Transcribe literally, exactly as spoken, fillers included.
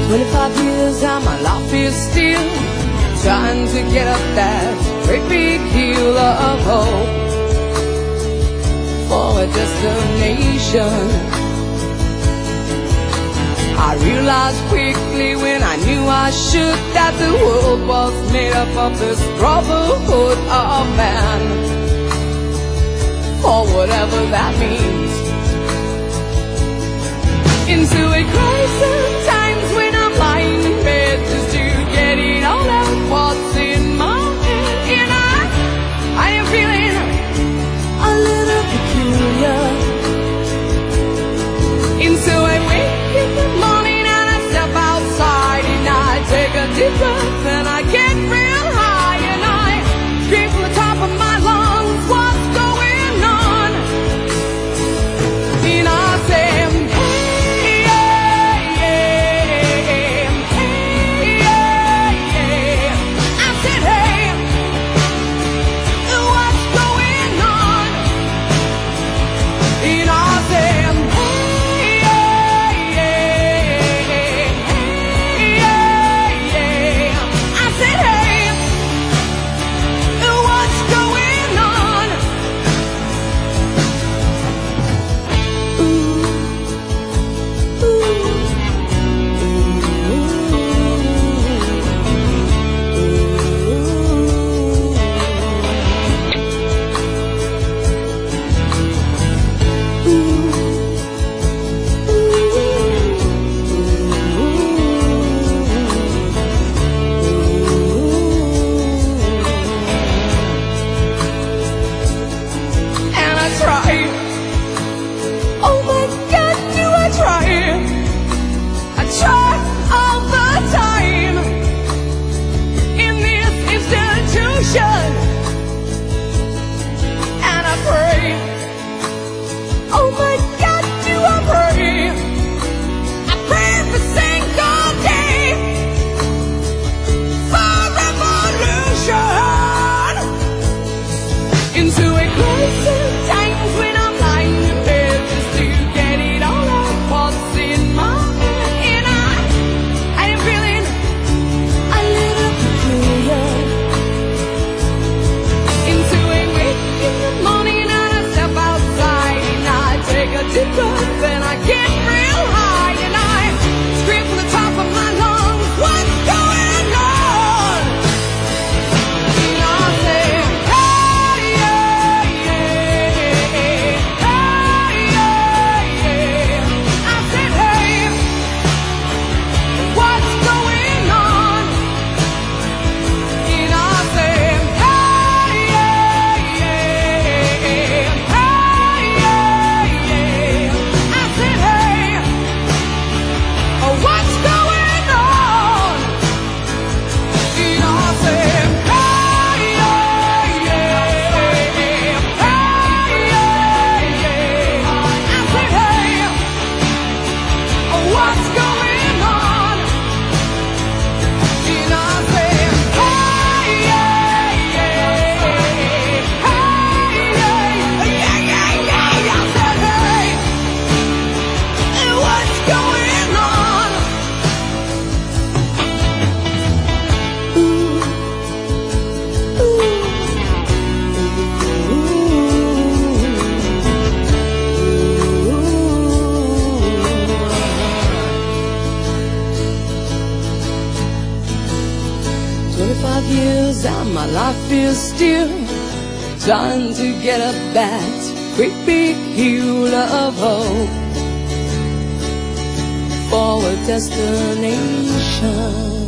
Twenty-five years and my life is still trying to get up that great big hill of hope for a destination. I realized quickly when I knew I should that the world was made up of this brotherhood of man, or whatever that means. Into a crisis times when I'm lying in bed just to get it all out what's in my head. And I, I am feeling a little peculiar. And so I wake in the morning and I step outside and I take a deep breath and I get real high and I scream from the top of my lungs, what's going on? And I say, and I pray, oh my God, do I pray, I pray every single day for revolution. Into a crisis times when I'm lying in bed just to get it all out what's in my head. And I, I am feeling a little peculiar. Deep breath and I get real high and I scream from the top of my lungs, what's going on? And I say, hey, yeah, yeah, hey, yeah, yeah. I said, hey, what's going on? And I say, hey, yeah, yeah, what's going on? And I said, hey, yeah, yeah, hey, yeah, yeah. I said, hey, what's going on? And I said, hey, yeah, yeah, hey, yeah, yeah, yeah, yeah. I said, hey, what's going on? Twenty-five years and my life is still trying to get up that great big hill of hope for a destination.